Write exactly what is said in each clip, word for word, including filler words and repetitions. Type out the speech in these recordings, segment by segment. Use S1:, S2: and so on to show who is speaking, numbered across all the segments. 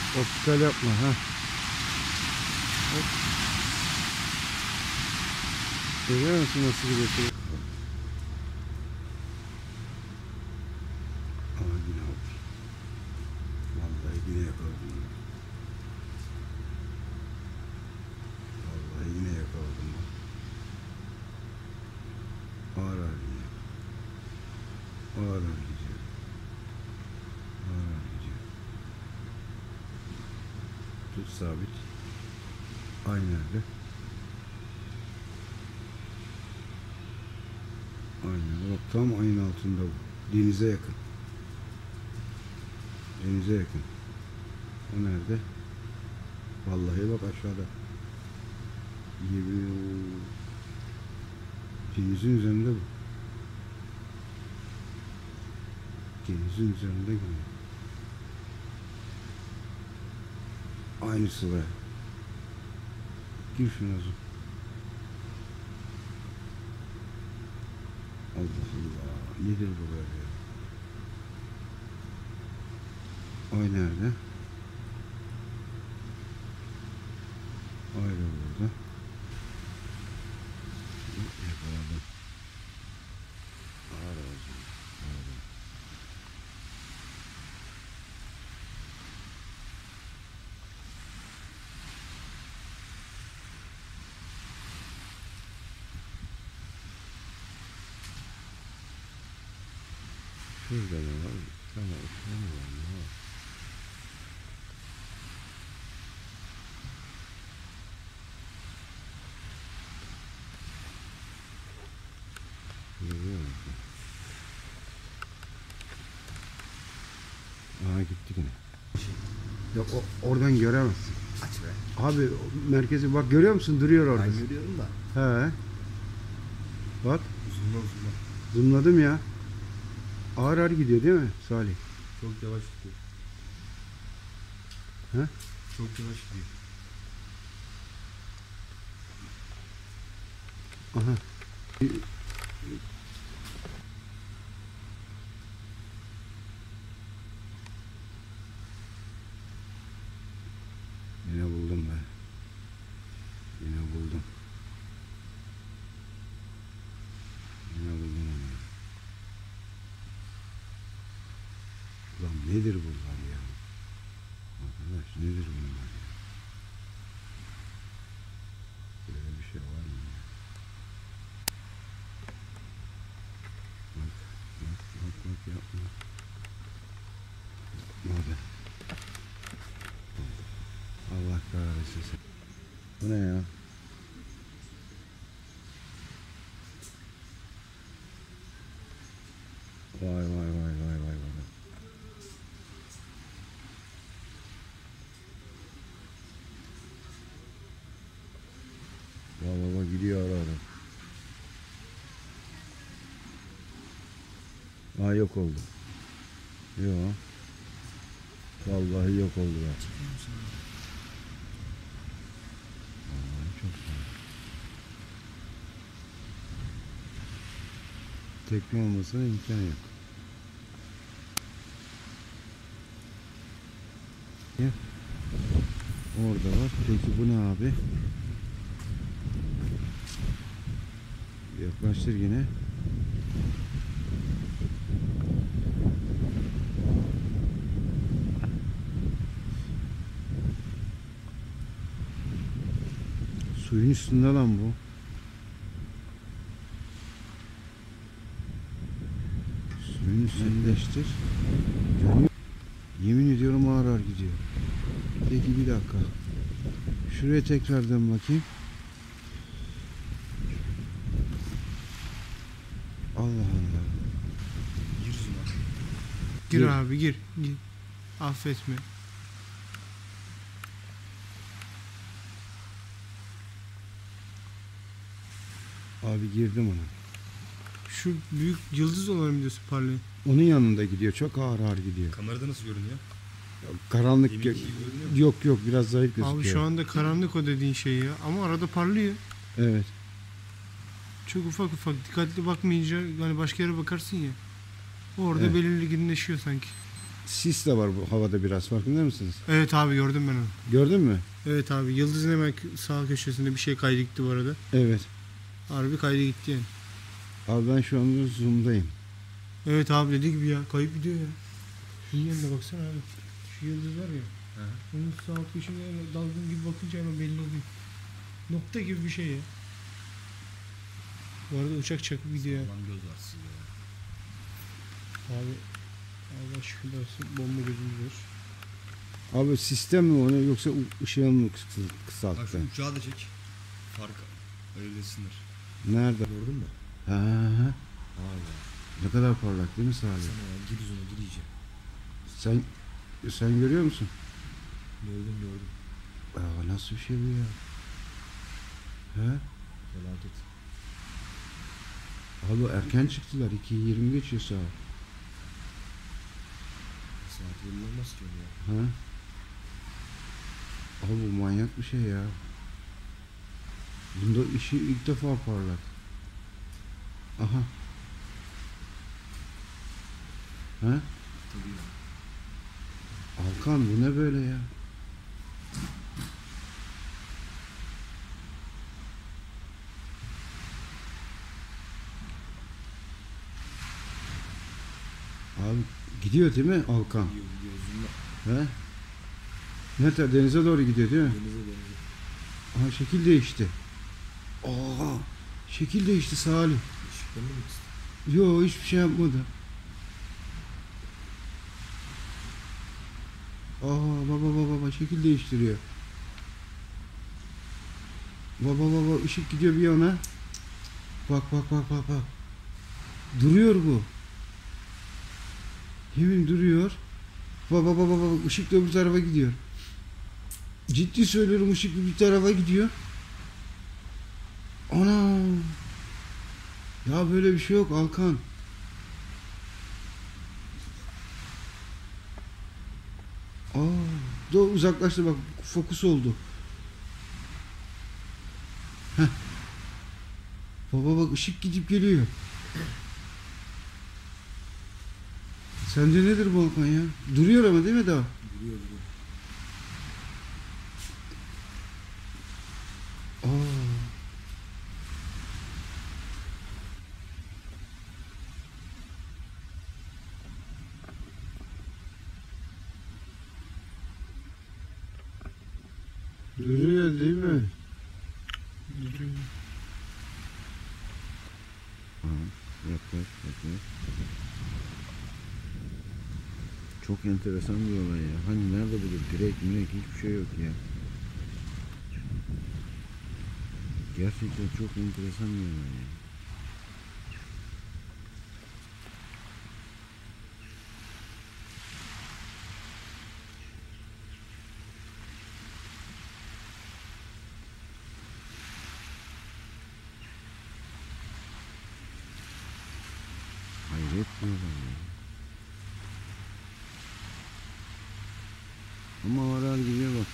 S1: Optikal yapma ha. Hop. Görüyor musun nasıl gidiyor? Ama yine oldu. Vallahi yine yakaladım. Vallahi yine yakaladım. Ağır ağır gidiyor. Ağır ağır gidiyor. Ağır ağır gidiyor. Tut sabit. Aynı yerde. Aynen. Bak tam ayın altında bu. Denize yakın. Denize yakın. O nerede? Vallahi bak aşağıda. Denizin üzerinde bu. Denizin üzerinde gibi. Aynı sıra. Gir şuna zor. Allah Allah. Nedir bu böyle? Ay nerede? Ay da burada. Yakaladım. Ağır olsun. Ağır. Şurada ne var? Tamam, şurada ne var? Ne var? Görüyor musun? Aha gitti yine. Yok o, oradan göremezsin.
S2: Aç be.
S1: Abi merkezi bak görüyor musun? Duruyor orada.
S2: Ben görüyorum da.
S1: He. Bak.
S2: Uzunla uzunla.
S1: Zoomladım ya. Ağır ağır gidiyor değil mi Salih?
S2: Çok yavaş gidiyor.
S1: He?
S2: Çok yavaş gidiyor.
S1: Aha. Yine buldum ben. Yine buldum. Yine buldum onu. Ulan nedir bunlar ya? Arkadaş nedir bunlar ya? Böyle bir şey var mı ya? Bak, bak, bak, bak yapma. Yapma be. Allah kahretsin. Bu ne ya? Vay vay vay vay vay vay. Vay baba gidiyor ara ara. Aa yok oldu. Yok. Vallahi yok oldu ya. Vallahi çok güzel. Tekne olmasına imkan yok. Ya. Orada var. Peki bu ne abi? Yaklaştır yine. Suyun üstünde lan bu. Suyun üstündeştir. Dönüyor. Yemin ediyorum ağır ağır gidiyor. Peki bir dakika. Şuraya tekrardan bakayım. Allah Allah.
S2: Gir zula.
S3: Gir,
S1: Gir.
S3: abi gir. Gir. Affetme.
S1: Abi girdim ona.
S3: Şu büyük yıldız olan videosu parlayan.
S1: Onun yanında gidiyor. Çok ağır ağır gidiyor.
S2: Kamerada nasıl görünüyor?
S1: Karanlık
S2: Deminki
S1: gö-
S2: gibi görünüyor mu?
S1: yok yok biraz zayıf gözüküyor.
S3: Abi şu anda karanlık o dediğin şey ya. Ama arada parlıyor.
S1: Evet.
S3: Çok ufak ufak dikkatli bakmayınca hani başka yere bakarsın ya. Orada
S1: Evet.
S3: belirginleşiyor sanki.
S1: sis de var bu havada biraz, farkında mısınız?
S3: Evet abi, gördüm ben onu.
S1: Gördün mü?
S3: Evet abi, yıldızın hemen sağ köşesinde bir şey kaydı gitti bu arada.
S1: Evet.
S3: Harbi kaydı gitti yani.
S1: Abi ben şu anda zoom'dayım.
S3: Evet abi, dediği gibi ya, kayıp gidiyor ya. Şunun yanına baksana abi. Şu yıldız var ya.
S2: Hı hı.
S3: Onun sağ alt köşesinde yani dalgın gibi bakınca hemen belli oluyor. Nokta gibi bir şey ya. Bu arada uçak çakıp gidiyor ya.
S2: Lan göz var sizde ya.
S3: Abi Allah şükürler olsun, bomba gözümüz var.
S1: Abi sistem mi o ne, yoksa ışığın mı kıs-
S2: Bak şu
S1: kısalttı?
S2: uçağı da çek. Fark öylesindir.
S1: Nerede?
S2: Gördün mü?
S1: Ha, ha.
S2: Abi.
S1: Ne kadar parlak değil mi Salih?
S2: Sana ya, gir yüzüne gir iyice.
S1: Sen sen görüyor musun?
S2: Gördüm gördüm.
S1: Aa, nasıl bir şey bu ya? He?
S2: Felaket.
S1: Abi erken çıktılar. iki yirmi geçiyor saat.
S2: Saat belli olmaz ki öyle ya.
S1: Ha? Abi bu manyak bir şey ya. Bunda ışığı ilk defa parlak. Aha. Ha?
S2: Tabii ya.
S1: Alkan bu ne böyle ya? Abi gidiyor değil mi Alkan?
S2: Gidiyor gidiyor zoomla.
S1: He? Nerede? Denize doğru gidiyor değil mi?
S2: Denize denize.
S1: Aha şekil değişti. Aa, şekil değişti Salih.
S2: Işıklarını mı kıstı?
S1: Yo, hiçbir şey yapmadı. Aa, baba baba baba şekil değiştiriyor. Baba baba ışık gidiyor bir yana. Bak bak bak bak bak. Duruyor bu. Yemin duruyor. Baba baba baba ışık da öbür tarafa gidiyor. Ciddi söylüyorum, ışık bir tarafa gidiyor. Ana. Ya böyle bir şey yok Alkan. Aa, da uzaklaştı bak, fokus oldu. Heh. Baba bak ışık gidip geliyor. Sence nedir bu Alkan ya? Duruyor ama değil mi daha?
S2: Duruyor duruyor.
S1: Aa. Duruyor değil mi?
S3: Duruyor.
S1: Yaklaş, yaklaş. Çok enteresan bir olay ya. Hani nerede burada direk mirek hiçbir şey yok ya. Gerçekten çok enteresan bir olay ya. Hayret bir olay ya. Ama varar gidiyor bak.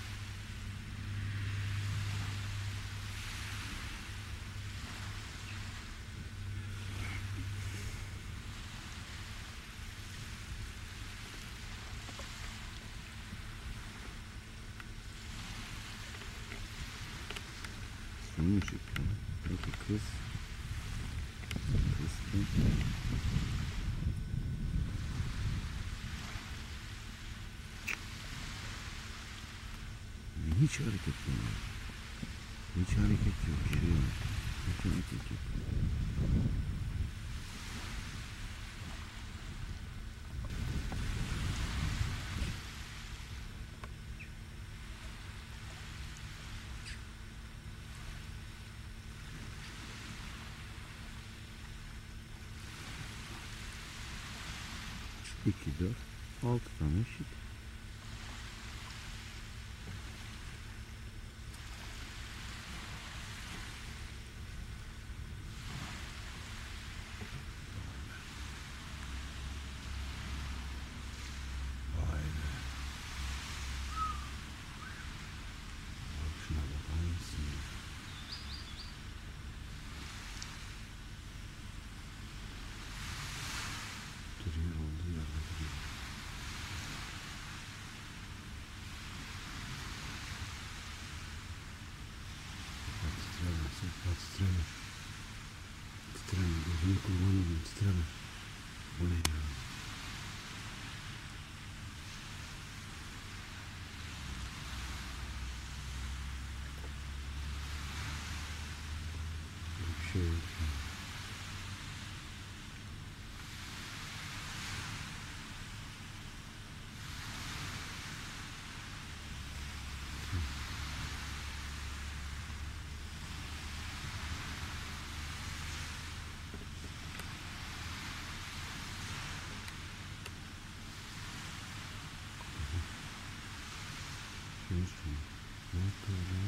S1: Şunu çık ya. Peki kız. Kıstım. Hiç hareket yok. Hiç hareket yok. Şey yok. Hiç hareket yok. iki, dört, altı tane şık. Vay be. Bak şuna bakar mısın? Duruyor, olduğu yerde duruyor. Ay kurban olayım titreme. Bu ne ya? Bir şey yok. Ne yapıyor lan?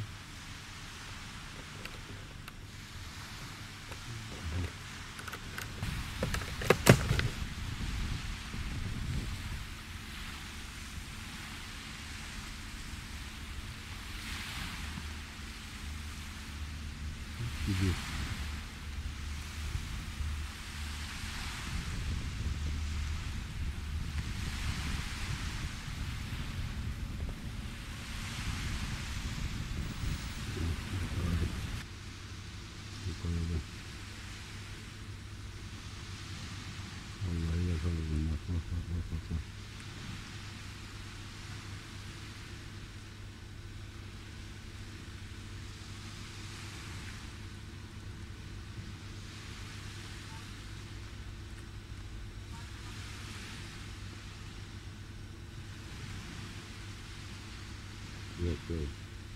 S1: Gidiyor. Yukarıda. Vallahi yakaladım. Bak bak bak bak bak. bak. Yok yok.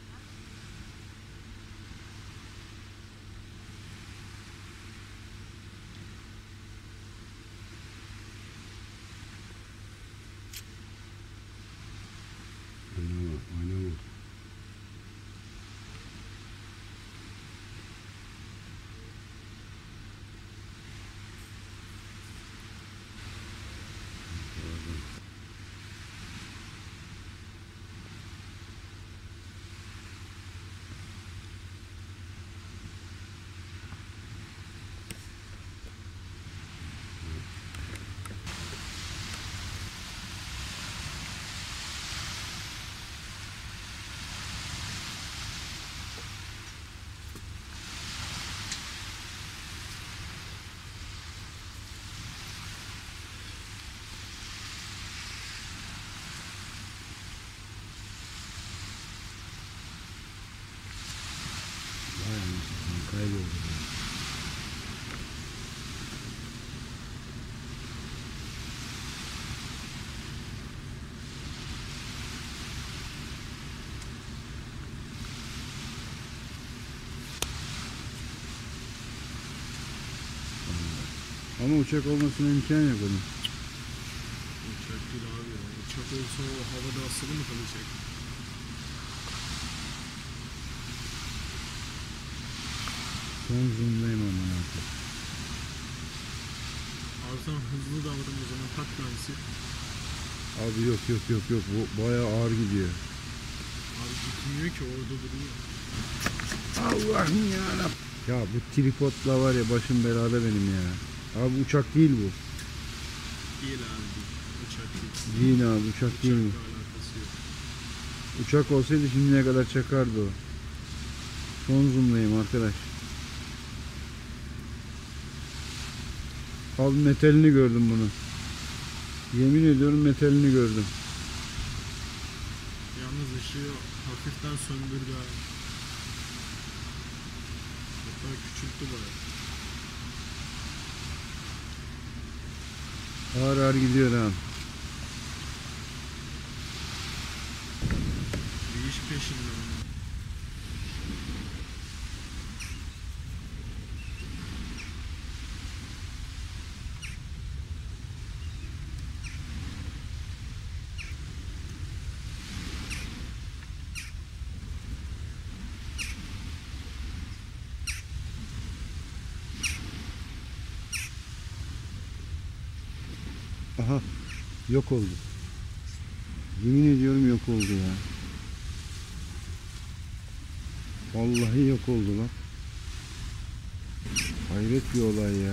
S1: Oynama, oynama. Vay anasını kayboldu. Ama uçak olmasına imkan yok onun.
S3: Uçak değil abi ya. Uçak olsa o havada asılı mı kalacak?
S1: Son zoom'dayım ama artık.
S3: Abi sen hızlı davran o zaman, tak tanesi.
S1: Abi yok yok yok yok. Bu bayağı ağır gidiyor.
S3: Abi gitmiyor ki, orada duruyor.
S1: Allah'ım yarabbim. Ya bu tripodla var ya başım belada benim ya. Abi uçak değil bu.
S3: Değil abi değil. Uçak değil.
S1: Değil abi uçak değil mi?
S3: Uçakla alakası yok.
S1: Uçak olsaydı şimdiye kadar çakardı o. Son zoom'dayım arkadaş. Abi metalini gördüm bunu. Yemin ediyorum metalini gördüm.
S3: Yalnız ışığı hafiften söndürdü abi. Hatta küçülttü bayağı.
S1: Ağır ağır gidiyor ha.
S3: Bir iş peşinde onun.
S1: Aha yok oldu. Yemin ediyorum yok oldu ya. Vallahi yok oldu lan. Hayret bir olay ya.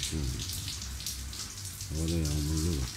S1: Havada yağmurlu var.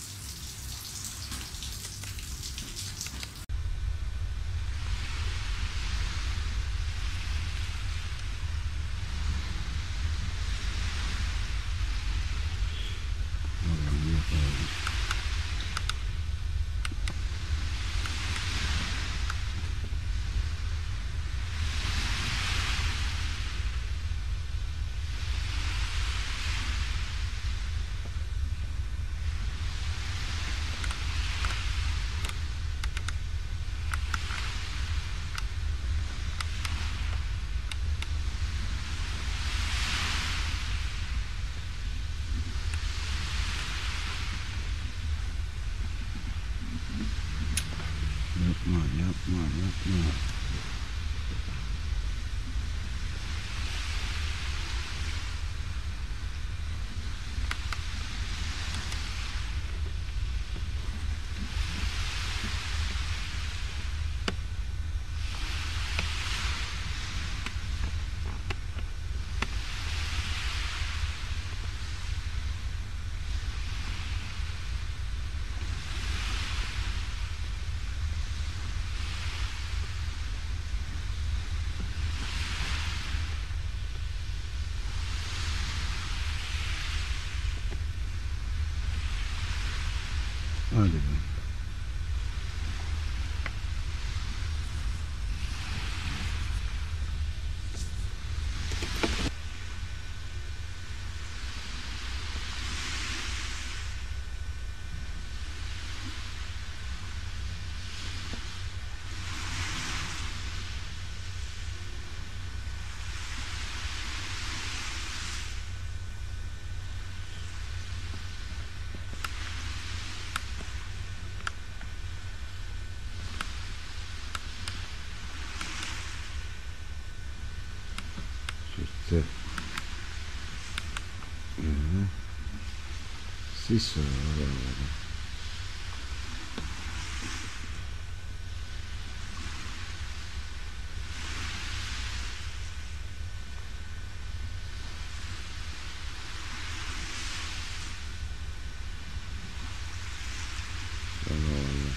S1: Yapma, yapma, yapma. Hadi be. İşte ee, sis var oralarda. Allah Allah.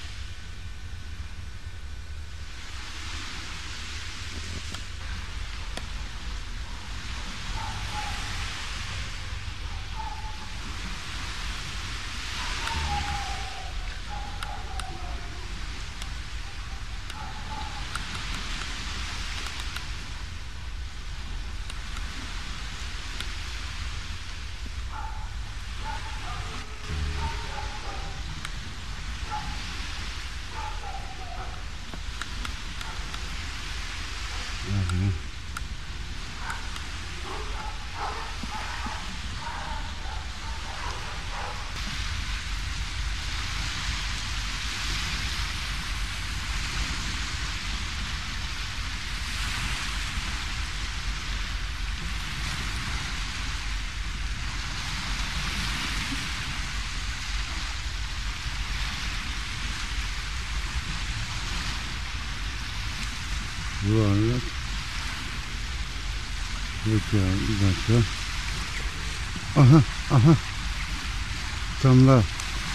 S1: Hadi. Yuvarlak. Peki abi bir dakika. Aha aha. Tam daha.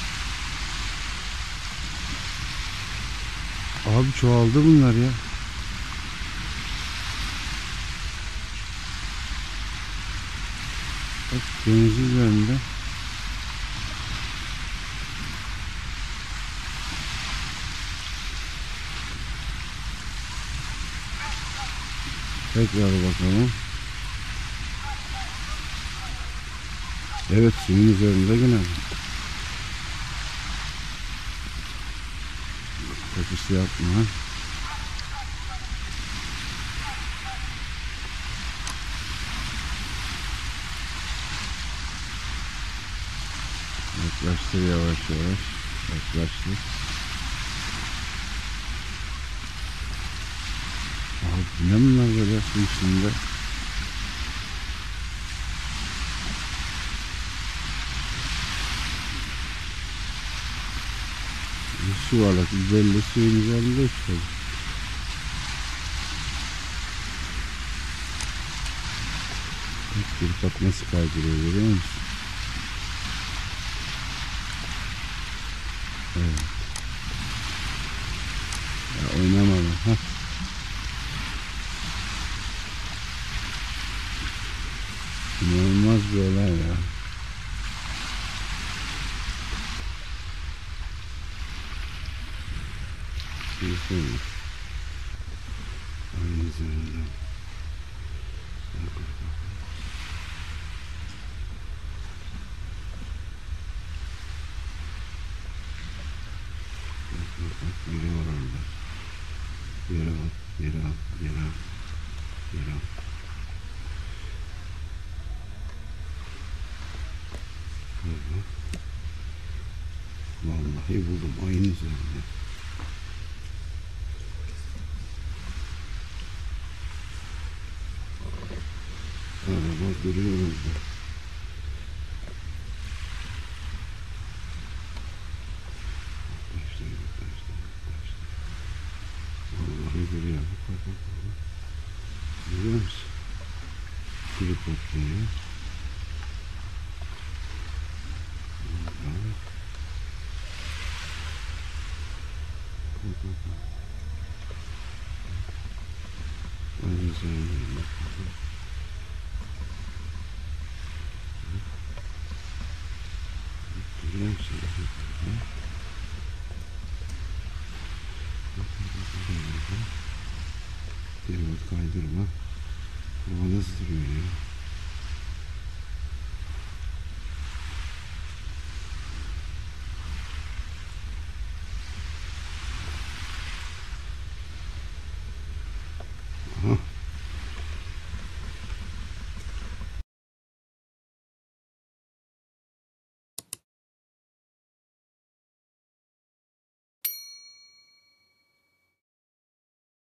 S1: Abi çoğaldı bunlar ya. Bak deniz üzerinde. Tekrar bakalım. Evet, suyun üzerinde yine. Kokusu yapma. Yaklaştır yavaş yavaş. Yaklaştır. Abi ne bunlar böyle su içinde? Su var, belli suyun üzerinde işte. Bak nasıl kaydırıyor, görüyor musun? Evet. Ya oynamalı. Heh. İnanılmaz bir olay ya. U F O. Aynı zamanda. Bak bak bak. Bak bak bak, biri var orada. Yere al, yere al, yere al, yere al. Bak. Vallahi buldum, aynı üzerinde. Araba duruyor orada. Başlayın, başlayın, başlayın. Vallahi duruyor. Bak bak bak. Görüyor musun? Biri patlıyor. Vallahi. Bak bak bak. Aynı zamanda bak bak. Görüyor musun? Geri bak, kaydırma. Hava nasıl duruyor ya?